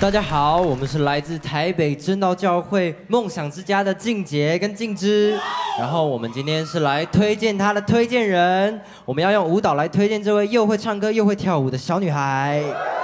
大家好，我们是来自台北真道教会梦想之家的静杰跟静之，然后我们今天是来推荐他的推荐人，我们要用舞蹈来推荐这位又会唱歌又会跳舞的小女孩。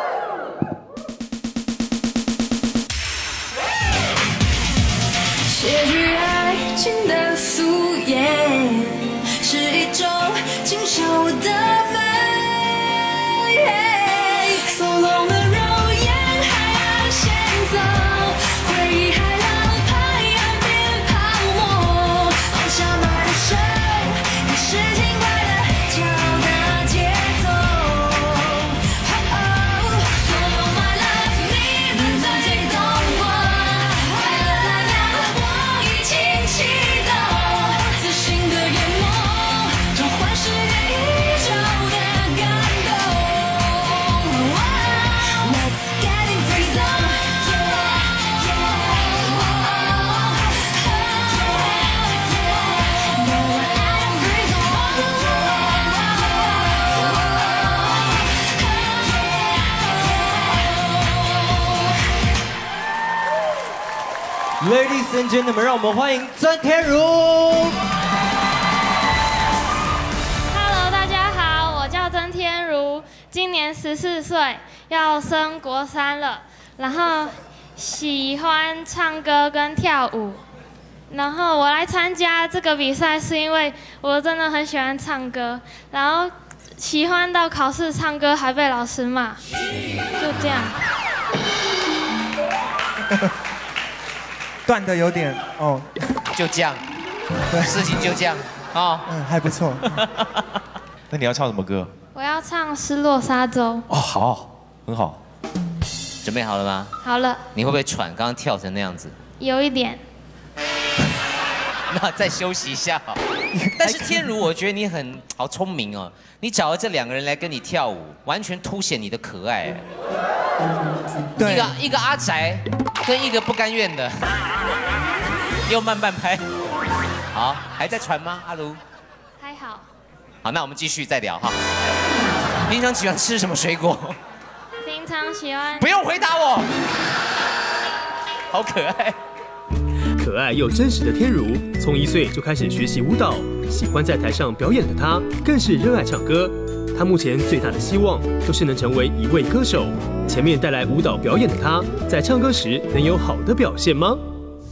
写句爱情的素颜，是一种清秀的美。So long的容颜还要先走，回忆还要拍岸边泡沫，放下马的手，也是轻快的脚的节奏。So long my love， 你们最懂我，快乐蓝洋和我一起启动，自信的眼眸，召唤世界宇宙的感动。Let's get in free zone， Ladies and gentlemen， 让我们欢迎曾天如。 Hello， 大家好，我叫曾天如，今年14岁，要升国3了。然后喜欢唱歌跟跳舞。然后我来参加这个比赛是因为我真的很喜欢唱歌，然后喜欢到考试唱歌还被老师骂，就这样。 断的有点哦， 就这样，事情就这样啊， 还不错。 那你要唱什么歌？ 我要唱《失落沙洲》。 哦，好，很好。 准备好了吗？ 好了。 你会不会喘？刚刚跳成那样子。 有一点。 那再休息一下好。但是天如，我觉得你很好聪明哦，你找了这2个人来跟你跳舞，完全凸显你的可爱。对，一个阿宅，跟一个不甘愿的，又慢半拍。好，还在喘吗，阿卢？ 还好。 好，那我们继续再聊哈。平常喜欢吃什么水果？ 平常喜欢。 不用回答我。好可爱。 可爱又真实的天如，从1岁就开始学习舞蹈，喜欢在台上表演的她，更是热爱唱歌。她目前最大的希望就是能成为一位歌手。前面带来舞蹈表演的她，在唱歌时能有好的表现吗？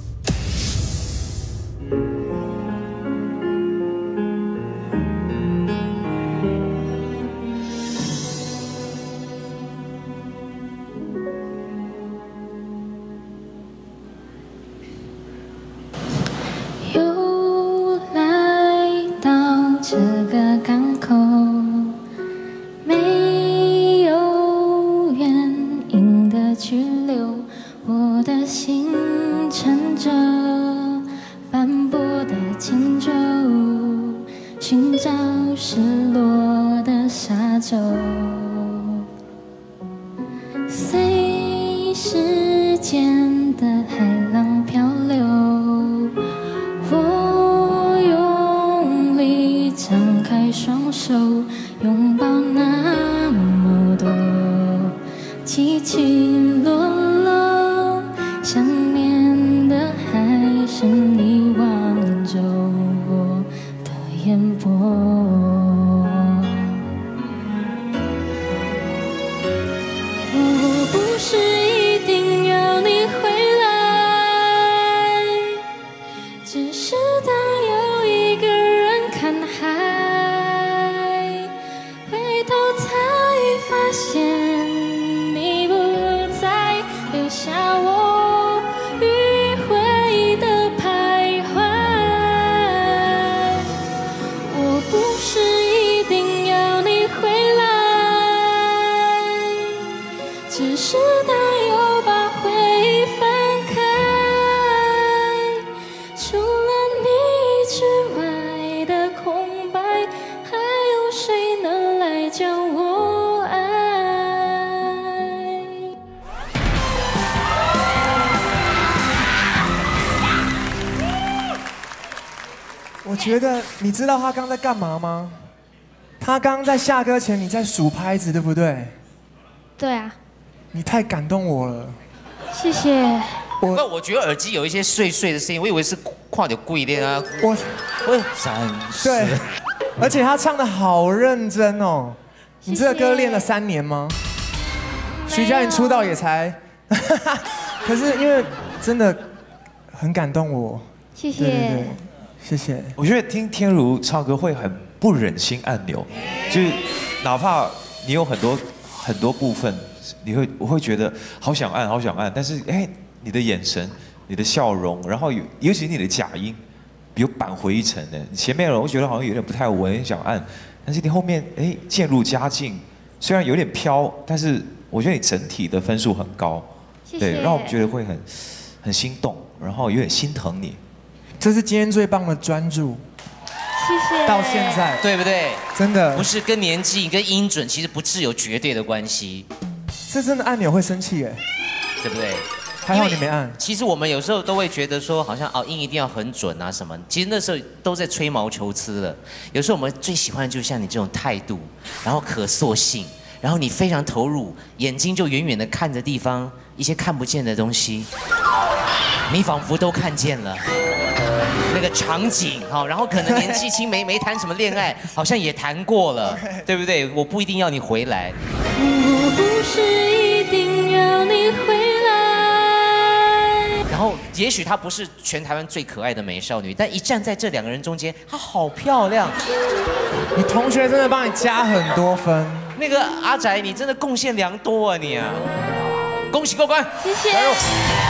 这个港口没有原因的去留，我的心乘着斑驳的轻舟，寻找失落的沙洲，随时间的海浪漂流。张开双手，拥抱那么多起起落落，想念的还是你挽着我的眼波。我不是一定要你回来，只是当有一个人看海。发现你不再留下我迂回的徘徊，我不是一定要你回来，只是当又把回忆翻开，除了你之外的空白，还有谁能来将我我觉得你知道他刚在干嘛吗？他刚在下歌前你在数拍子，对不对？ 对啊。 你太感动我了。 谢谢。 我觉得耳机有一些碎碎的声音，我以为是跨点贵链啊。 我闪对，而且他唱的好认真哦。你这个歌练了3年吗？徐佳莹出道也才，可是因为真的很感动我。 谢谢。 对，谢谢。 我觉得听天如唱歌会很不忍心按钮，就是哪怕你有很多部分，我会觉得好想按，但是你的眼神、你的笑容，然后尤其你的假音，比我扳回一城的。前面我觉得好像有点不太稳，想按，但是你后面渐入佳境，虽然有点飘，但是我觉得你整体的分数很高，对，让我觉得会很心动，然后有点心疼你。 这是今天最棒的专注。 谢谢。 到现在， 对不对？ 真的不是跟年纪、跟音准其实不是有绝对的关系。 这真的按钮会生气耶， 对不对？ 还好你没按。 其实我们有时候都会觉得说，好像音一定要很准啊什么。其实那时候都在吹毛求疵了。有时候我们最喜欢的就像你这种态度，然后可塑性，然后你非常投入，眼睛就远远的看着地方一些看不见的东西，你仿佛都看见了那个场景，然后可能年纪轻没谈什么恋爱，好像也谈过了，对不对？我不一定要你回来。 我不是一定要你回来。 然后，也许她不是全台湾最可爱的美少女，但一站在这2个人中间，她好漂亮。 你同学真的帮你加很多分。 那个阿宅，你真的贡献良多啊你啊！恭喜过关， 谢谢。 加油！